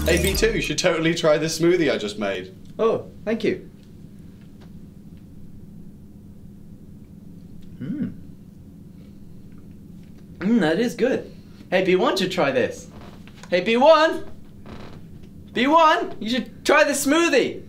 Hey, B2, you should totally try this smoothie I just made. Oh, thank you. That is good. Hey, B1 should try this. Hey, B1! B1, you should try this smoothie.